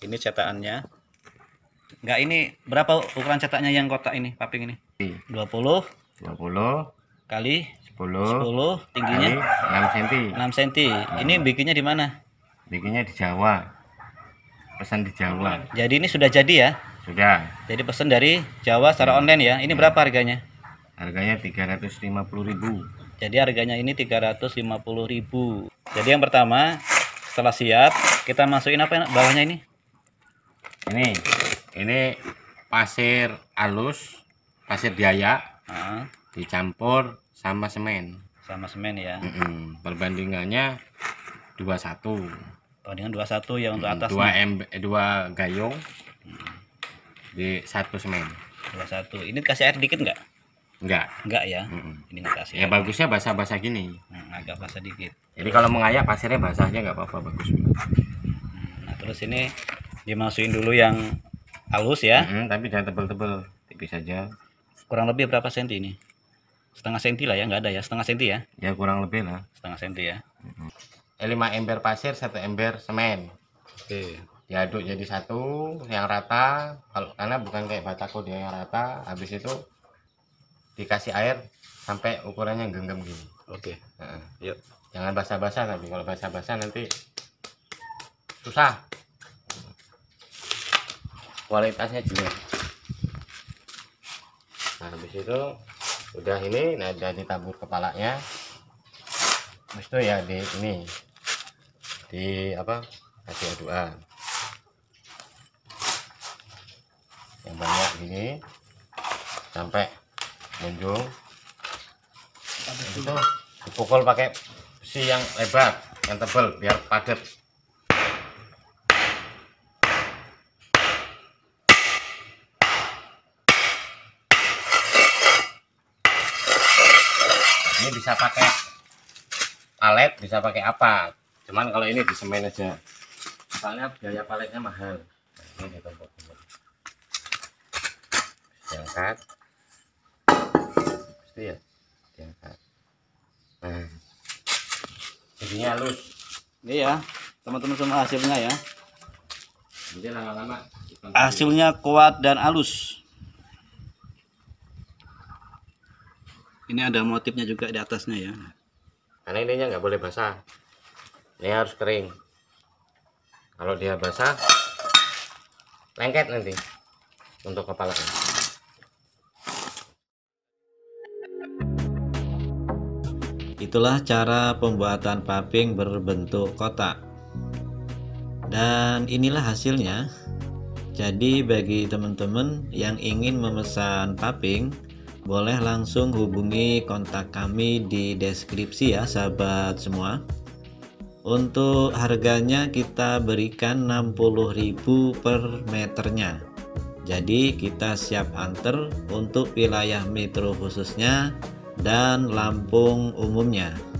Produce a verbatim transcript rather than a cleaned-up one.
Ini cetakannya. Enggak, ini berapa ukuran cetaknya yang kotak ini, paping ini? dua puluh dua puluh kali sepuluh sepuluh, tingginya enam senti. enam senti. Ini bikinnya di mana? Bikinnya di Jawa. Pesan di Jawa. Jadi ini sudah jadi ya? Sudah. Jadi pesan dari Jawa secara online ya. Ini berapa harganya? Harganya tiga ratus lima puluh ribu. Jadi harganya ini tiga ratus lima puluh ribu. Jadi yang pertama, setelah siap, kita masukin apa bawahnya ini? Ini ini pasir halus, pasir diayak, Nah, dicampur sama semen. sama semen ya. Mm-mm. Perbandingannya dua satu. Dengan dua puluh satu ya untuk atasnya. dua em dua gayung di satu semen. dua puluh satu. Ini kasih air dikit nggak? Enggak. Enggak ya. Mm-mm. Ini nggak kasih. Ya air. bagusnya basah-basah gini. Hmm, agak basah dikit. Jadi kalau mengayak pasirnya basahnya nggak apa-apa, bagus. Nah, terus ini dimasukin dulu yang halus ya. Mm-mm, tapi jangan tebel-tebel, tipis saja. Kurang lebih berapa senti ini? Setengah senti lah ya, nggak ada ya, setengah senti ya. Ya kurang lebih lah. Setengah senti ya. Eh, lima ember pasir, satu ember semen. Oke. Diaduk jadi satu yang rata. Kalau karena bukan kayak batako dia yang rata. Habis itu dikasih air sampai ukurannya genggam gini. Oke. Nah, Yuk. jangan basah-basah, tapi kalau basah-basah nanti susah. Kualitasnya jelek. Nah, habis itu udah ini, nah udah ditabur kepalanya. Habis itu ya di ini di apa? Kasih aduan. Yang banyak gini sampai menjung. Habis itu dipukul pakai besi yang lebar, yang tebal biar padat. Ini bisa pakai palet, bisa pakai apa, cuman kalau ini di semen aja, soalnya biaya paletnya mahal. Nah, ini ditumpuk-tumpuk, diangkat, pasti ya diangkat. Nah, jadinya halus. Ini ya, teman-teman semua hasilnya ya. Jadi lama-lama Hasilnya kuat dan halus. Ini ada motifnya juga di atasnya ya. karena ininya nggak boleh basah, ini harus kering. Kalau dia basah lengket nanti untuk kepalanya. Itulah cara pembuatan paping berbentuk kotak. Dan inilah hasilnya. Jadi bagi teman-teman yang ingin memesan paping, boleh langsung hubungi kontak kami di deskripsi ya sahabat semua. Untuk harganya kita berikan enam puluh ribu per meternya. Jadi kita siap anter untuk wilayah metro khususnya dan Lampung umumnya.